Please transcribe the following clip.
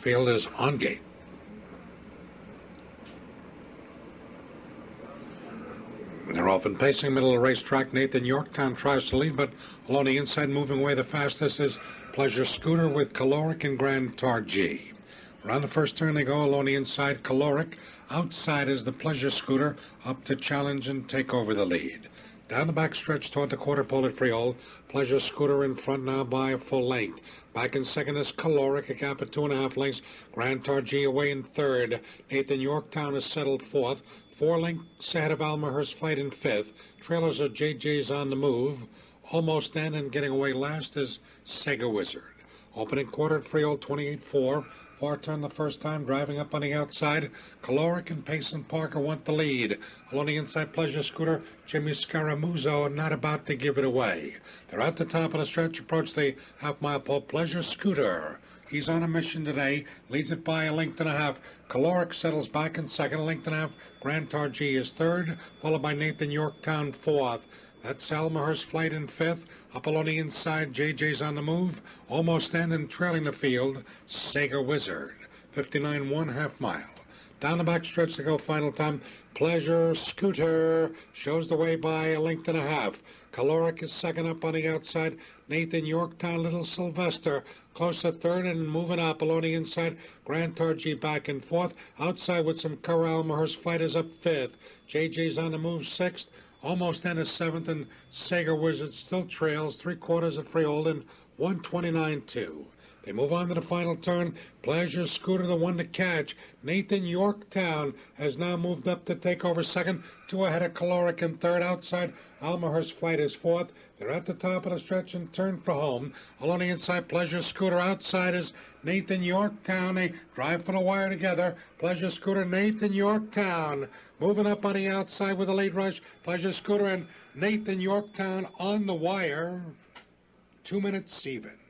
field is on gate. They're off and pacing middle of the racetrack. Nathan Yorktown tries to lead, but along the inside, moving away the fastest is Pleasure Scooter with Caloric and Grand Targhee. Around the first turn they go along the inside. Caloric. Outside is the Pleasure Scooter up to challenge and take over the lead. Down the back stretch toward the quarter pole at Freehold. Pleasure Scooter in front now by a full length. Back in second is Caloric, a gap of 2.5 lengths. Grand Targhee away in third. Nathan Yorktown is settled fourth. 4 lengths ahead of Almahurst Fight in fifth. Trailers are JJ's on the move. Almost in and getting away last is Sega Wizard. Opening quarter at Freehold 28-4. Far turn the first time, driving up on the outside. Caloric and Payson Parker want the lead. Along the inside, Pleasure Scooter, Jimmy Scaramuzzo are not about to give it away. They're at the top of the stretch, approach the half-mile pole. Pleasure Scooter, he's on a mission today, leads it by a length and a half. Caloric settles back in second, a length and a half. Grand Targhee is third, followed by Nathan Yorktown fourth. That's Almahurst Flight in fifth. Up along the inside, JJ's on the move. Almost in and trailing the field, Sega Wizard. 59 half mile. Down the back stretch to go final time. Pleasure Scooter shows the way by a length and a half. Caloric is second up on the outside. Nathan Yorktown, Little Sylvester close to third and moving up along the inside. Grand Targhee back and fourth. Outside with some cover, Almahurst Fight is up fifth. JJ's on the move sixth. Almost in a seventh, and Sega Wizard still trails 3/4 of Freehold and 129.2. They move on to the final turn. Pleasure Scooter, the one to catch. Nathan Yorktown has now moved up to take over second. 2 ahead of Caloric in third. Outside, Almahurst Flight is fourth. They're at the top of the stretch and turn for home. Along the inside, Pleasure Scooter. Outside is Nathan Yorktown. They drive for the wire together. Pleasure Scooter, Nathan Yorktown. Moving up on the outside with a late rush. Pleasure Scooter and Nathan Yorktown on the wire. 2 minutes even.